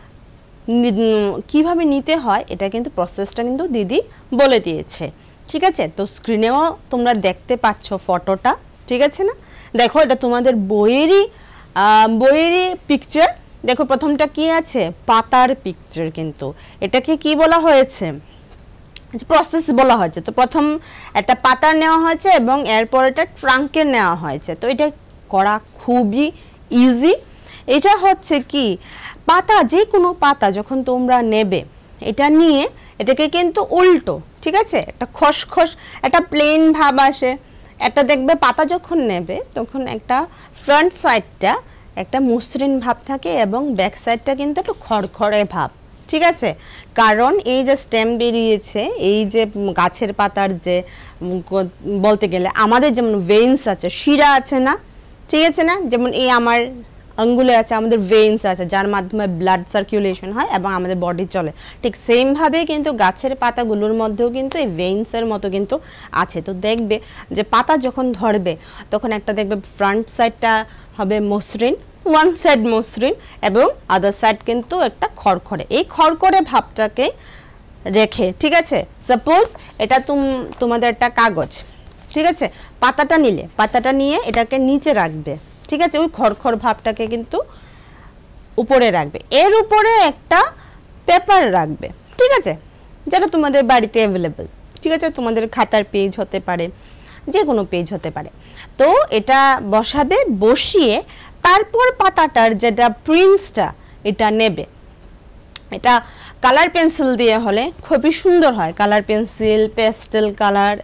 Speaker 1: কিভাবে নিতে হয়, এটা কিন্তু প্রসেসটা কিন্তু দিদি বলে দিয়েছে, ঠিক আছে। তো স্ক্রিনেও তোমরা দেখতে পাচ্ছ ফটোটা, ঠিক আছে না। দেখো এটা তোমাদের বইয়েরই বইয়েরই পিকচার। দেখো প্রথমটা কি আছে, পাতার পিকচার, কিন্তু এটাকে কি বলা হয়েছে, প্রসেস বলা হয়েছে। তো প্রথম একটা পাতা নেওয়া হয়েছে এবং এরপর এটা ট্রাঙ্কে নেওয়া হয়েছে। তো এটা করা খুবই ইজি। এটা হচ্ছে কি, পাতা, যে কোনো পাতা যখন তোমরা নেবে, এটা নিয়ে এটাকে কিন্তু উল্টো, ঠিক আছে, একটা খসখস একটা প্লেন ভাব আসে। একটা দেখবে পাতা যখন নেবে তখন একটা ফ্রন্ট সাইডটা একটা মসৃণ ভাব থাকে এবং ব্যাক সাইডটা কিন্তু একটু খড়খড়ে ভাব, ঠিক আছে। কারণ এই যে স্টেম বেরিয়েছে, এই যে গাছের পাতার যে বলতে গেলে আমাদের যেমন ভেইনস আছে, শিরা আছে না, ঠিক আছে না, যেমন এই আমার আঙ্গুলে আছে, আমাদের ভেইনস আছে যার মাধ্যমে ব্লাড সার্কুলেশন হয় এবং আমাদের বডি চলে, ঠিক সেম ভাবে কিন্তু গাছের পাতাগুলোর মধ্যেও কিন্তু এই ভেইনসের মতো কিন্তু আছে। তো দেখবে যে পাতা যখন ধরবে তখন একটা দেখবে ফ্রন্ট সাইডটা হবে মসৃণ, ওয়ান সাইড মসৃণ এবং আদার সাইড কিন্তু একটা খড়খড়ে, এই খড়খড়ে ভাবটাকে রেখে, ঠিক আছে। সাপোজ এটা তোমাদের একটা কাগজ, ঠিক আছে, পাতাটা নিলে, পাতাটা নিয়ে এটাকে নিচে রাখবে, ঠিক আছে, ওই খড়খড় ভাবটাকে কিন্তু উপরে রাখবে, এর উপরে একটা পেপার রাখবে, ঠিক আছে, যেটা তোমাদের বাড়িতে অ্যাভেলেবল, ঠিক আছে, তোমাদের খাতার পেজ হতে পারে, যে কোনো পেজ হতে পারে। তো এটা বসাবে, বসিয়ে তারপর পাতাটার যেটা প্রিন্টসটা এটা নেবে। এটা কালার পেন্সিল দিয়ে হলে খুবই সুন্দর হয়, কালার পেন্সিল, পেস্টেল কালার,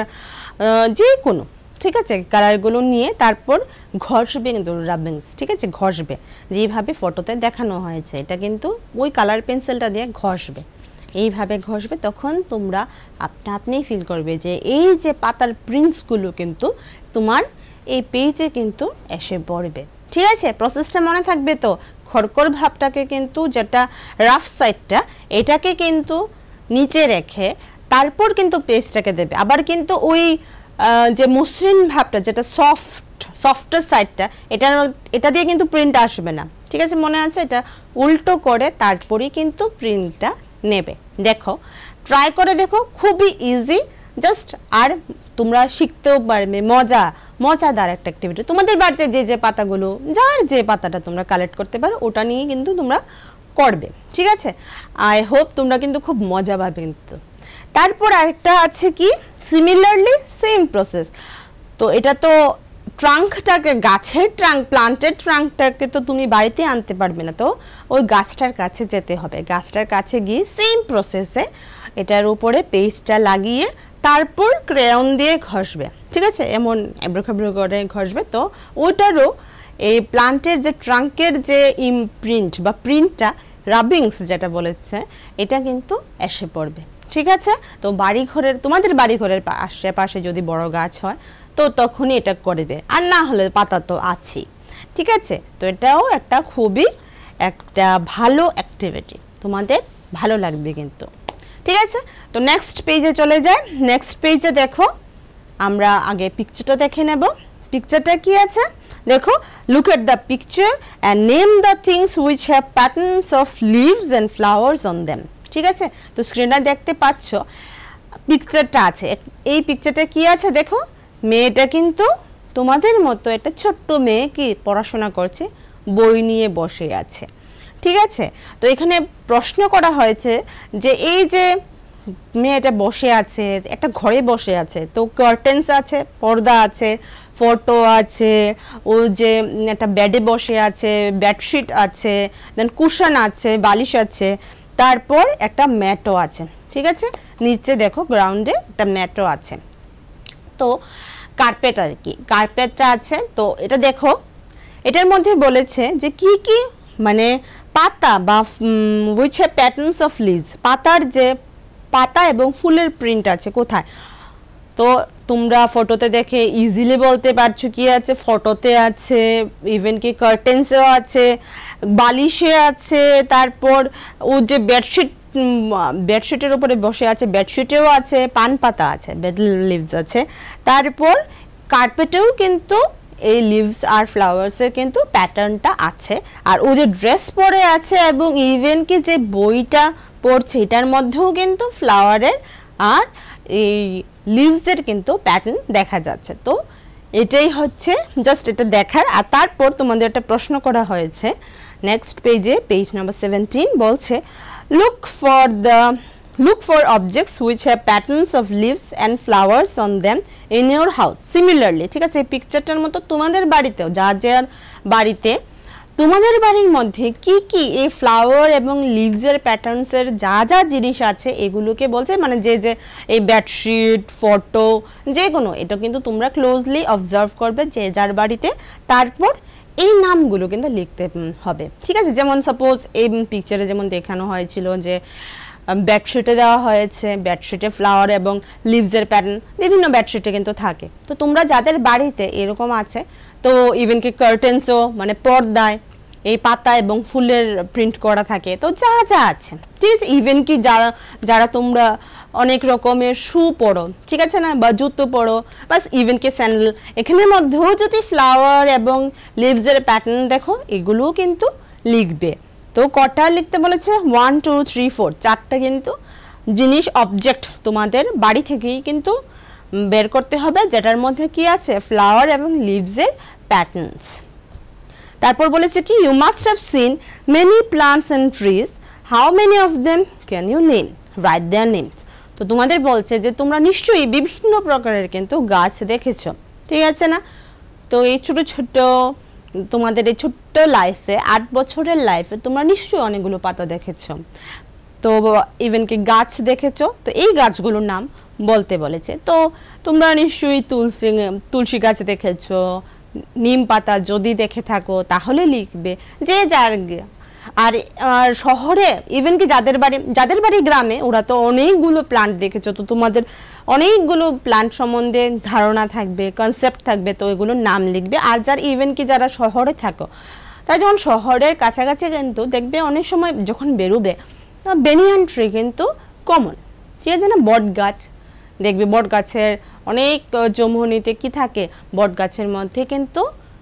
Speaker 1: যে কোনো, ঠিক আছে, কালারগুলো নিয়ে তারপর ঘষবে, কিন্তু রাবিংস, ঠিক আছে, ঘষবে যেভাবে ফটোতে দেখানো হয়েছে, এটা কিন্তু ওই কালার পেন্সিলটা দিয়ে ঘষবে, এইভাবে ঘষবে। তখন তোমরা আপনি ফিল করবে যে এই যে পাতার প্রিন্টসগুলো কিন্তু তোমার এই পেজে কিন্তু এসে পড়বে, ঠিক আছে। প্রসেসটা মনে থাকবে তো, খড়খড় ভাবটাকে কিন্তু যেটা রাফ সাইডটা এটাকে কিন্তু নিচে রেখে তারপর কিন্তু পেজটাকে দেবে। আবার কিন্তু ওই যে মসৃণ ভাবটা যেটা সফটের সাইডটা এটা দিয়ে কিন্তু প্রিন্ট আসবে না, ঠিক আছে, মনে আছে, এটা উল্টো করে তারপরেই কিন্তু প্রিন্টটা নেবে। দেখো, ট্রাই করে দেখো, খুবই ইজি জাস্ট, আর তোমরা শিখতেও পারবে, মজাদার একটা অ্যাক্টিভিটি। তোমাদের বাড়িতে যে পাতাগুলো, যার যে পাতাটা তোমরা কালেক্ট করতে পারো ওটা নিয়ে কিন্তু তোমরা করবে, ঠিক আছে। আই হোপ তোমরা কিন্তু খুব মজা পাবে। কিন্তু তারপর আরেকটা আছে কি, সিমিলারলি সেম প্রসেস। তো এটা তো ট্রাঙ্কটাকে, গাছের ট্রাঙ্ক, প্লান্টের ট্রাঙ্কটাকে তো তুমি বাড়িতে আনতে পারবে না, তো ওই গাছটার কাছে যেতে হবে, গাছটার কাছে গিয়ে সেম প্রসেসে এটার উপরে পেস্টটা লাগিয়ে তারপর ক্রেয়ন দিয়ে ঘষবে, ঠিক আছে, এমন এবড়োখেবড়ো করে ঘষবে। তো ওটারও এই প্লান্টের যে ট্রাঙ্কের যে ইমপ্রিন্ট বা প্রিন্টটা, রাবিংস যেটা বলেছে, এটা কিন্তু এসে পড়বে, ঠিক আছে। তো তোমাদের বাড়ি ঘরের আশেপাশে যদি বড় গাছ হয় তো তখনই এটা করবে, আর না হলে পাতা তো আছেই, ঠিক আছে। তো এটাও একটা খুবই একটা ভালো অ্যাক্টিভিটি, তোমাদের ভালো লাগবে কিন্তু, ঠিক আছে। তো নেক্সট পেজে চলে যায়। নেক্সট পেজে দেখো, আমরা আগে পিকচারটা দেখে নেব। পিকচারটা কি আছে দেখো, look at the picture and name the things which have patterns of leaves and flowers on them, ঠিক আছে। তো স্ক্রিনটা দেখতে পাচ্ছ, পিকচারটা আছে, এই পিকচারটা কি আছে দেখো, মেয়েটা কিন্তু তোমাদের মতো একটা ছোট্ট মেয়ে কি পড়াশোনা করছে, বই নিয়ে বসে আছে, ঠিক আছে। তো এখানে প্রশ্ন করা হয়েছে যে এই যে মেয়েটা বসে আছে, একটা ঘরে বসে আছে, তো কার্টেন্স আছে, পর্দা আছে, ফটো আছে, ও যে একটা বেডে বসে আছে, বেডশিট আছে, দেন কুশন আছে, বালিশ আছে, তারপর একটা ম্যাটও আছে, ঠিক আছে, নিচে দেখো গ্রাউন্ডে একটা ম্যাটও আছে। তো কার্পেট আর কি, কার্পেটটা আছে। তো এটা দেখো, এটার মধ্যে বলেছে যে কি কি মানে পাতা বা which have patterns of leaves, পাতার যে পাতা এবং ফুলের প্রিন্ট আছে কোথায়। তো তোমরা ফটোতে দেখে ইজিলি বলতে পারছো কি আছে, ফটোতে আছে, ইভেন কি কার্টেন্সেও আছে, বালিশে আছে, তারপর ও যে বেডশিটের উপরে বসে আছে, বেডশিটেও আছে, পান পাতা আছে, বেড লিভস আছে, তারপর কার্পেটেও কিন্তু এই লিভস আর ফ্লাওয়ার্সের কিন্তু প্যাটার্নটা আছে। আর ও যে ড্রেস পরে আছে এবং ইভেন কি যে বইটা পড়ছে এটার মধ্যেও কিন্তু ফ্লাওয়ারের আর এই লিভসের কিন্তু প্যাটার্ন দেখা যাচ্ছে। তো এটাই হচ্ছে জাস্ট এটা দেখার। আর তারপর তোমাদের একটা প্রশ্ন করা হয়েছে নেক্সট পেজে, পেজ নাম্বার 17 বলছে look for objects which have patterns of leaves and flowers on them in your house similarly। ঠিক আছে, এই পিকচারটার মতো তোমাদের বাড়িতেও যার বাড়িতে তোমাদের বাড়ির মধ্যে কি কি এই ফ্লাওয়ার এবং লিভসের প্যাটার্নসের যা জিনিস আছে এগুলোকে বলছে, মানে যে এই বেডশিট, ফটো, যে কোনো, এটা কিন্তু তোমরা ক্লোজলি অবজার্ভ করবে যে যার বাড়িতে। তারপর এই নামগুলো কিন্তু লিখতে হবে। ঠিক আছে, যেমন সাপোজ এই পিকচারে যেমন দেখানো হয়েছিল যে বেডশিটে দেওয়া হয়েছে, বেডশিটে ফ্লাওয়ার এবং লিভসের প্যাটার্ন বিভিন্ন বেডশিটে কিন্তু থাকে। তো তোমরা যাদের বাড়িতে এরকম আছে, তো ইভেন কি কার্টেন্সও মানে পর্দায় এই পাতা এবং ফুলের প্রিন্ট করা থাকে, তো যা আছে, ঠিক আছে। ইভেন কি যারা তোমরা অনেক রকমের শু পরো, ঠিক আছে না, বা জুতো পরো, বাস ইভেন কি স্যান্ডেল, এখানের মধ্যেও যদি ফ্লাওয়ার এবং লিভসের প্যাটার্ন দেখো, এগুলোও কিন্তু লিখবে। তো কটা লিখতে বলেছে? 1 2 3 4, চারটা কিন্তু জিনিস, অবজেক্ট তোমাদের বাড়ি থেকেই কিন্তু বের করতে হবে, যেটার মধ্যে কি আছে ফ্লাওয়ার এবং লিভসের প্যাটার্নস। তারপর বলেছে কি you must have seen many plants and trees, how many of them can you name, write their names. তো তোমাদের বলছে যে তোমরা নিশ্চয়ই বিভিন্ন প্রকারের কিন্তু গাছ দেখেছো, ঠিক আছে না। তো এই ছোট ছোট তোমাদের এই ছোট্ট লাইফে, 8 বছরের লাইফে তোমরা নিশ্চয়ই অনেকগুলো পাতা দেখেছো, তো ইভেন কি গাছ দেখেছো। তো এই গাছগুলোর নাম বলতে বলেছে। তো তোমরা নিশ্চয়ই তুলসী গাছ দেখেছো, নিম পাতা যদি দেখে থাকো তাহলে লিখবে যে যার। আর শহরে ইভেন কি যাদের বাড়ি গ্রামে, ওরা তো অনেকগুলো প্লান্ট দেখেছো, তো তোমাদের অনেকগুলো প্লান্ট সম্বন্ধে ধারণা থাকবে, কনসেপ্ট থাকবে, তো এগুলোর নাম লিখবে। আর ইভেন কি যারা শহরে থাকো, তাই যখন শহরের কাছাকাছি কিন্তু দেখবে অনেক সময় যখন বেরোবে, বেনিয়ান ট্রি কিন্তু কমন, ঠিক আছে না। বট গাছ দেখবে, বট গাছের অনেক জমুনিতে কি থাকে, বট গাছের মধ্যে কিন্তু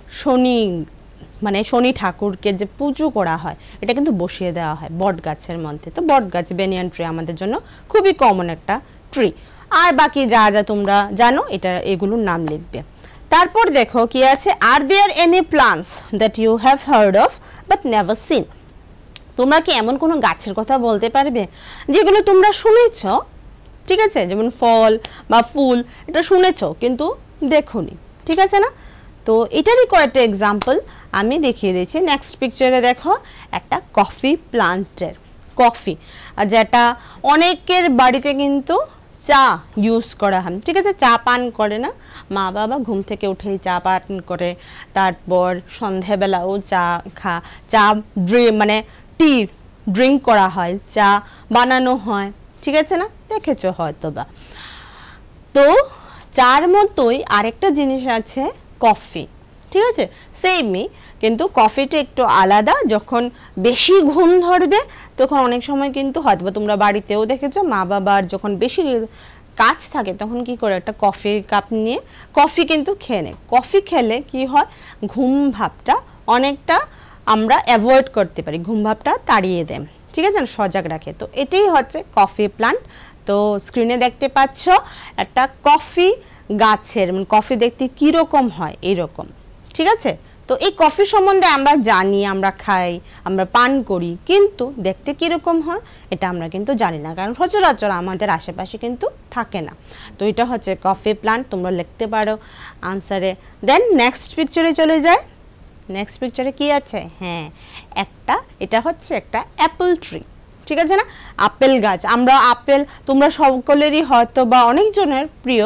Speaker 1: শনি ঠাকুরকে যে পুজো করা হয়, এটা কিন্তু বসিয়ে দেওয়া হয় বট গাছের মধ্যে। তো বট গাছ, বেনিয়ান ট্রি আমাদের জন্য খুবই কমন একটা ট্রি। আর বাকি যা তোমরা জানো, এগুলোর নাম লিখবে। তারপর দেখো কি আছে, are there any plants that you have heard of but never seen. তোমরা কি এমন কোনো গাছের কথা বলতে পারবে যেগুলো তোমরা শুনেছো, ঠিক আছে, যেমন ফল বা ফুল, এটা শুনেছো কিন্তু দেখোনি, ঠিক আছে না। তো এটারই কয়েকটা এক্সাম্পল আমি দেখিয়ে দিয়েছি। নেক্সট পিকচারে দেখো একটা কফি প্লান্টের, কফি যেটা অনেকের বাড়িতে কিন্তু চা ইউজ করা হয়, ঠিক আছে। চা পান করে না, মা বাবা ঘুম থেকে উঠেই চা পান করে, তারপর সন্ধেবেলাও চা মানে টি ড্রিঙ্ক করা হয়, চা বানানো হয়, ঠিক আছে না, দেখেছো হয়তো বা। তো চার মতোই আরেকটা জিনিস আছে কফি, ঠিক আছে, সেমই, কিন্তু কফিটা একটু আলাদা। যখন বেশি ঘুম ধরবে তখন অনেক সময় কিন্তু হয়তো তোমরা বাড়িতেও দেখেছো, মা বাবার যখন বেশি কাজ থাকে তখন কি করে একটা কফির কাপ নিয়ে কফি কিন্তু খেয়ে নেয়। কফি খেলে কি হয়, ঘুম ভাবটা অনেকটা আমরা অ্যাভয়েড করতে পারি, ঘুম ভাবটা তাড়িয়ে দেয়, ঠিক আছে, সজাগ রাখে। তো এটাই হচ্ছে কফি প্লান্ট। তো স্ক্রিনে দেখতে পাচ্ছ একটা কফি গাছের, কফি দেখতে কীরকম হয় এরকম, ঠিক আছে। তো এই কফি সম্বন্ধে আমরা জানি, আমরা খাই, আমরা পান করি, কিন্তু দেখতে কীরকম হয় এটা আমরা কিন্তু জানি না, কারণ সচরাচর আমাদের আশেপাশে কিন্তু থাকে না। তো এটা হচ্ছে কফি প্লান্ট, তোমরা লিখতে পারো আনসারে। দেন নেক্সট পিকচারে চলে যায়। নেক্সট পিকচারে কি আছে, হ্যাঁ এটা হচ্ছে একটা অ্যাপল ট্রি, ঠিক আছে না, আপেল গাছ। আমরা আপেল তোমরা সকলেরই হয়তো বা অনেকজনের প্রিয়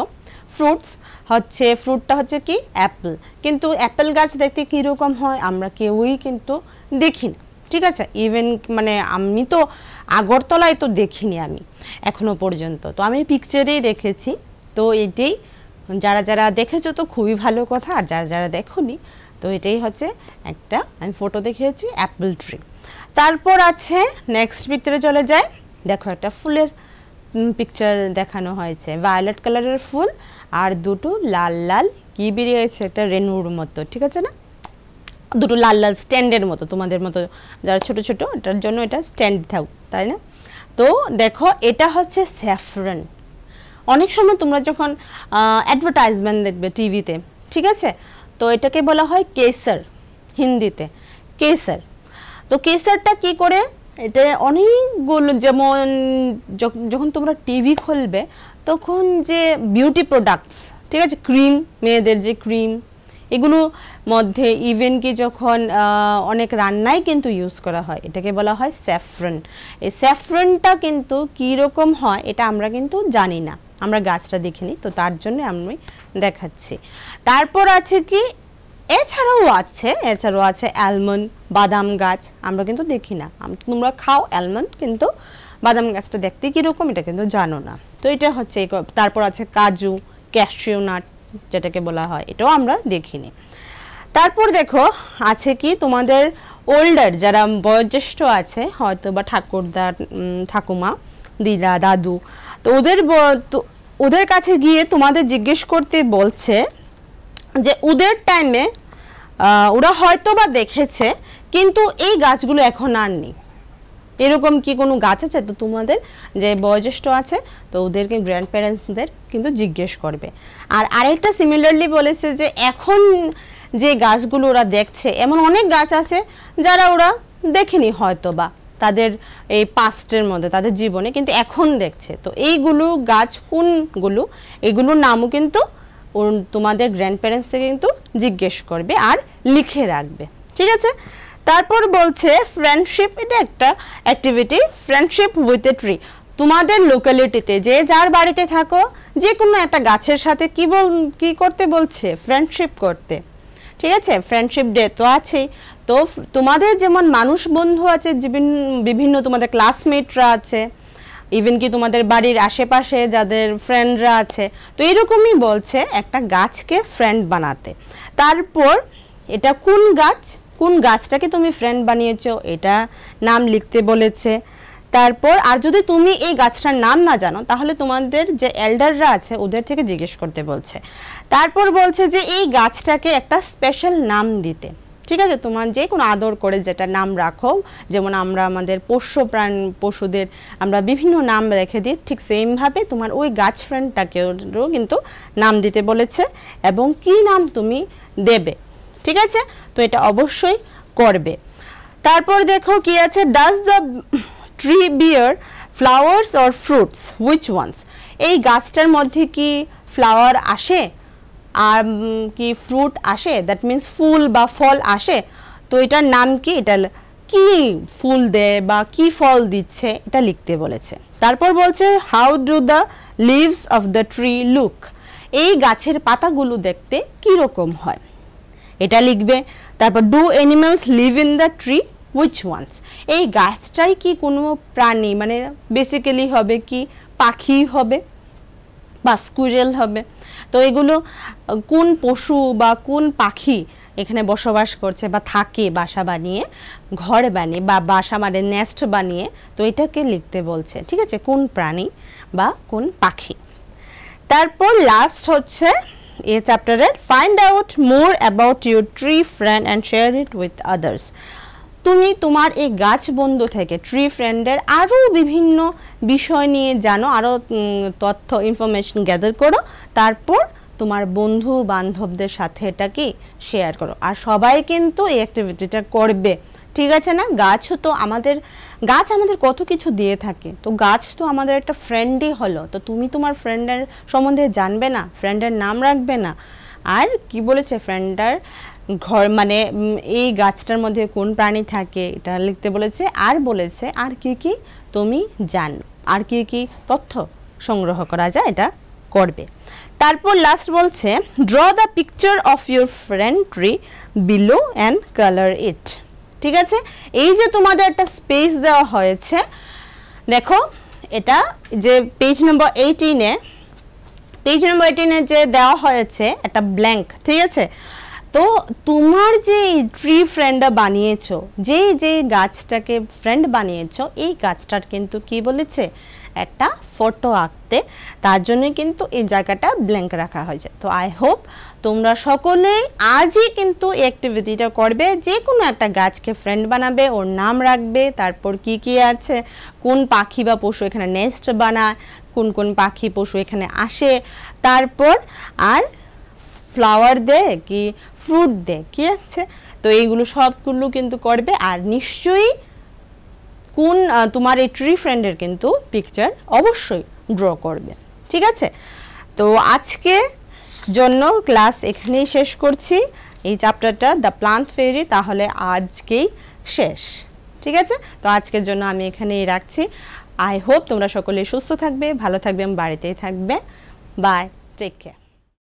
Speaker 1: ফ্রুটটা হচ্ছে কি অ্যাপেল, কিন্তু অ্যাপেল গাছ দেখতে কীরকম হয় আমরা কেউই কিন্তু দেখি না, ঠিক আছে। ইভেন মানে আমি তো আগরতলায় তো দেখিনি আমি এখনো পর্যন্ত, তো আমি পিকচারেই দেখেছি। তো এটাই, যারা দেখেছো তো খুবই ভালো কথা, আর যারা দেখোনি তো এটাই হচ্ছে একটা আমি ফটো দেখিয়েছি অ্যাপেল ট্রি। তারপর আছে নেক্সট পিকচারে চলে যায়। দেখো একটা ফুলের পিকচার দেখানো হয়েছে, ভায়োলেট কালারের ফুল আর দুটো লাল লাল কি বেরিয়েছে, একটা রেনুর মতো, ঠিক আছে না, দুটো লাল লাল স্ট্যান্ডের মতো, তোমাদের মতো যারা ছোট ছোট, এটার জন্য এটা স্ট্যান্ড থাক, তাই না। তো দেখো এটা হচ্ছে স্যাফরন। অনেক সময় তোমরা যখন অ্যাডভার্টাইজমেন্ট দেখবে টিভিতে, ঠিক আছে। তো এটাকে বলা হয় কেসার, হিন্দিতে কেসার। তো কেসারটা কি করে, এটা অনেকগুলো, যেমন যখন তোমরা টিভি খুলবে তখন যে বিউটি প্রোডাক্টস, ঠিক আছে, ক্রিম, মেয়েদের যে ক্রিম, এগুলো মধ্যে ইভেন কি যখন অনেক রান্নায় কিন্তু ইউজ করা হয়, এটাকে বলা হয় স্যাফরন। এই স্যাফরনটা কিন্তু কীরকম হয় এটা আমরা কিন্তু জানি না, আমরা গাছটা দেখিনি, তো তার জন্য আমি দেখাচ্ছি। তারপর আছে কি, এছাড়াও আছে অ্যালমন্ড, বাদাম গাছ, আমরা কিন্তু দেখি না। তোমরা খাও অ্যালমন্ড, কিন্তু বাদাম গাছটা দেখতে কীরকম এটা কিন্তু জানো না। তো এটা হচ্ছে। তারপর আছে কাজু, ক্যাশিউ নাট যেটাকে বলা হয়, এটাও আমরা দেখিনি। তারপর দেখো আছে কি, তোমাদের ওল্ডার যারা বয়োজ্যেষ্ঠ আছে, হয়তো বা ঠাকুরদা, ঠাকুমা, দিদা, দাদু, তো ওদের কাছে গিয়ে তোমাদের জিজ্ঞেস করতে বলছে যে ওদের টাইমে ওরা হয়তো বা দেখেছে, কিন্তু এই গাছগুলো এখন আর নেই, এরকম কি কোনো গাছ আছে? তো তোমাদের যে বয়োজ্যেষ্ঠ আছে, তো ওদেরকে গ্র্যান্ড প্যারেন্টসদের কিন্তু জিজ্ঞেস করবে। আর আরেকটা সিমিলারলি বলেছে যে এখন যে গাছগুলো ওরা দেখছে, এমন অনেক গাছ আছে যারা ওরা দেখেনি হয়তো বা তাদের এই পাস্টের মধ্যে, তাদের জীবনে, কিন্তু এখন দেখছে। তো এইগুলো গাছ কোনগুলো, এগুলোর নামও কিন্তু তোমাদের গ্র্যান্ড প্যারেন্টস থেকে কিন্তু জিজ্ঞেস করবে আর লিখে রাখবে, ঠিক আছে। তারপর বলছে ফ্রেন্ডশিপ, এটা একটা activity, friendship with a tree. তোমাদের লোকালিটিতে যে যার বাড়িতে থাকো, যে কোনো একটা গাছের সাথে কি করতে বলছে, ফ্রেন্ডশিপ করতে, ঠিক আছে। ফ্রেন্ডশিপ ডে তো আছেই। তো তোমাদের যেমন মানুষ বন্ধু আছে, বিভিন্ন তোমাদের ক্লাসমেটরা আছে, ইভেন কি তোমাদের বাড়ির আশেপাশে যাদের ফ্রেন্ডরা আছে, তো এরকমই বলছে একটা গাছকে ফ্রেন্ড বানাতে। তারপর এটা কোন গাছটাকে তুমি ফ্রেন্ড বানিয়েছো, এটা নাম লিখতে বলেছে। তারপর আর যদি তুমি এই গাছটার নাম না জানো, তাহলে তোমাদের যে এল্ডাররা আছে ওদের থেকে জিজ্ঞেস করতে বলছে। তারপর বলছে যে এই গাছটাকে একটা স্পেশাল নাম দিতে, ঠিক আছে। তোমার যে কোনো আদর করে যেটা নাম রাখো, যেমন আমরা আমাদের পশুদের আমরা বিভিন্ন নাম রেখে দিই, ঠিক সেমভাবে তোমার ওই গাছ ফ্রেন্ডটাকেও কিন্তু নাম দিতে বলেছে, এবং কি নাম তুমি দেবে, ঠিক আছে। তো এটা অবশ্যই করবে। তারপর দেখো কি আছে, does the tree bear flowers or fruits, which ones. এই গাছটার মধ্যে কি ফ্লাওয়ার আসে আর কি ফ্রুট আসে, দ্যাট মিন্স ফুল বা ফল আসে, তো এটার নাম কি, এটা কি ফুল দেয় বা কি ফল দিচ্ছে, এটা লিখতে বলেছে। তারপর বলছে how do the leaves of the tree look, এই গাছের পাতাগুলো দেখতে কি রকম হয়, এটা লিখবে। তারপর do animals live in the tree, which ones. এই গাছটাই কি কোনো প্রাণী, মানে বেসিক্যালি হবে কি পাখি হবে বা স্কুইরেল হবে, তো এগুলো কোন পশু বা কোন পাখি এখানে বসবাস করছে বা থাকে, বাসা বানিয়ে, ঘর বানিয়ে বা বাসা মানে নেস্ট বানিয়ে, তো এটাকে লিখতে বলছে, ঠিক আছে, কোন প্রাণী বা কোন পাখি। তারপর লাস্ট হচ্ছে এই চ্যাপ্টারের find out more about your tree friend and share it with others. তুমি তোমার এই গাছ বন্ধু থেকে, ট্রি ফ্রেন্ডের আরও বিভিন্ন বিষয় নিয়ে জানো, আরও তথ্য ইনফরমেশন গ্যাদার করো, তারপর তোমার বন্ধু বান্ধবদের সাথে এটাকে শেয়ার করো। আর সবাই কিন্তু এই অ্যাক্টিভিটিটা করবে, ঠিক আছে না। গাছ আমাদের কত কিছু দিয়ে থাকে, তো গাছ তো আমাদের একটা ফ্রেন্ডই হলো। তো তুমি তোমার ফ্রেন্ডের সম্বন্ধে জানবে না, ফ্রেন্ডের নাম রাখবে না, আর কি বলেছে ফ্রেন্ডের ঘর মানে এই গাছটার মধ্যে কোন প্রাণী থাকে এটা লিখতে বলেছে, আর বলেছে আর কি কি তুমি জানো, আর কি কি তথ্য সংগ্রহ করা যায় এটা করবে। তারপর লাস্ট বলছে draw the picture of your friend tree below and colour it, ঠিক আছে। এই যে তোমাদের একটা স্পেস দেওয়া হয়েছে, দেখো এটা যে পেজ নম্বর 18-এ যে দেওয়া হয়েছে একটা ব্ল্যাঙ্ক, ঠিক আছে। তো তোমার যে ট্রি ফ্রেন্ডটা বানিয়েছো, যে গাছটাকে ফ্রেন্ড বানিয়েছো, এই গাছটার কিন্তু কি বলেছে একটা ফটো আঁকতে, তার জন্য কিন্তু এই জায়গাটা ব্ল্যাঙ্ক রাখা হয়েছে। তো আই হোপ তোমরা সকলেই আজই কিন্তু এই অ্যাক্টিভিটিটা করবে, যে কোনো একটা গাছকে ফ্রেন্ড বানাবে, ওর নাম রাখবে, তারপর কি কি আছে, কোন পাখি বা পশু এখানে নেস্ট বানায়, কোন কোন পাখি পশু এখানে আসে, তারপর আর ফ্লাওয়ার দেয় কি ফ্রুট দেয় কি আছে, তো এইগুলো সবগুলো কিন্তু করবে। আর নিশ্চয়ই কোন তোমার এই ট্রি ফ্রেন্ডের কিন্তু পিকচার অবশ্যই ড্র করবে, ঠিক আছে? তো আজকে জন্য ক্লাস এখানেই শেষ করছি, এই চ্যাপ্টারটা দ্য প্লান্ট ফেয়ারি তাহলে আজকেই শেষ, ঠিক আছে? তো আজকের জন্য আমি এখানেই রাখছি। আই হোপ তোমরা সকলে সুস্থ থাকবে, ভালো থাকবে এবং বাড়িতেই থাকবে। Bye, take care.